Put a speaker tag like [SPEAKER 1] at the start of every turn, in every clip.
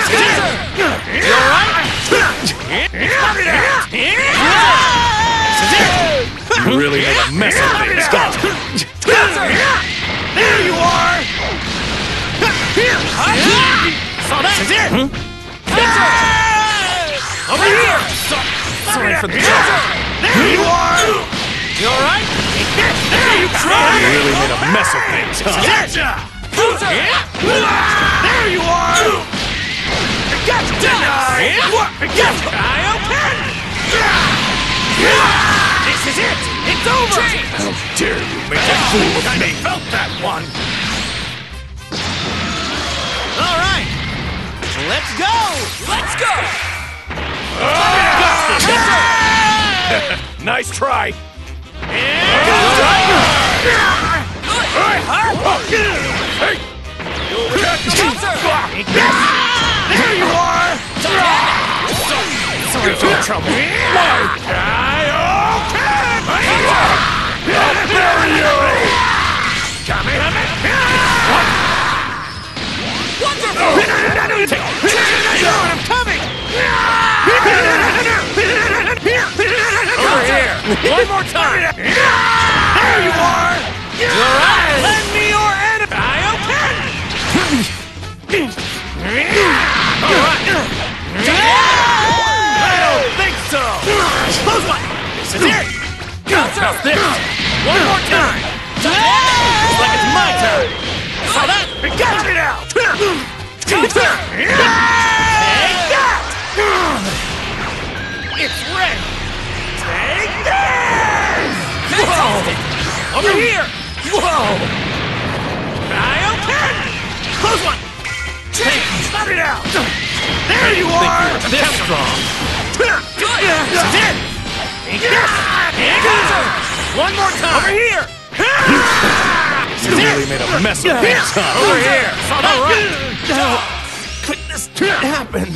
[SPEAKER 1] You alright?
[SPEAKER 2] You really made a mess of things, don't you?
[SPEAKER 1] There you are! Saw that? Over here! Sorry for the trouble. There you are! You alright? There you try!
[SPEAKER 2] You really made a mess of things, huh?
[SPEAKER 1] There you are! This is it! It's over!
[SPEAKER 2] How dare you make a fool of me?
[SPEAKER 1] Felt that one! Alright! Let's go! Let's go!
[SPEAKER 2] Nice try.
[SPEAKER 1] There you are! Sorry for the trouble.
[SPEAKER 2] I'll bury you!
[SPEAKER 1] Wonderful! I'm coming! Over here! One more time! There you are! You're right! Lend me your enemy! Alright! I don't think so! Close one! This is it! How's this? One more time! Looks like it's my turn! Saw that? Got it out! Take that! It's ready! Take this! Whoa! Over here! Whoa! Biopen! Close one! Let it out! There you are!
[SPEAKER 2] This strong.
[SPEAKER 1] This is it! One more time! Over here!
[SPEAKER 2] You really made a mess of things, huh?
[SPEAKER 1] Over here! All right!
[SPEAKER 2] How could this happen?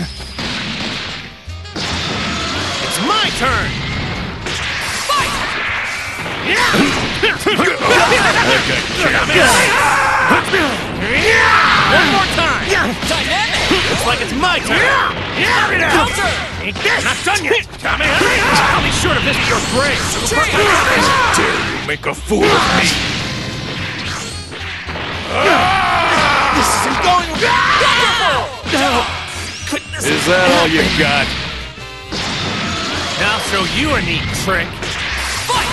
[SPEAKER 1] It's my turn! Fight! One more time! Looks like it's my turn! Counter! Not done yet! I'll be sure to visit your grave!
[SPEAKER 2] How dare you make a fool of me?
[SPEAKER 1] This isn't going well!
[SPEAKER 2] Is that all you got?
[SPEAKER 1] I'll show you a neat trick! Fight!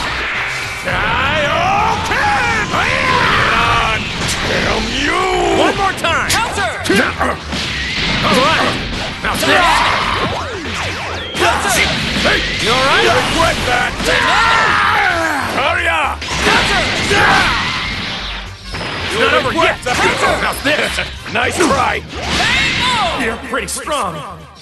[SPEAKER 1] Kaioken! Bring it on!
[SPEAKER 2] Damn you!
[SPEAKER 1] One more time! Counter! Alright! Now this! Counter!
[SPEAKER 2] Hey!
[SPEAKER 1] You alright?
[SPEAKER 2] Regret that! Hurry up!
[SPEAKER 1] It's not over yet! Counter! Now this!
[SPEAKER 2] Nice try!
[SPEAKER 1] You're pretty strong!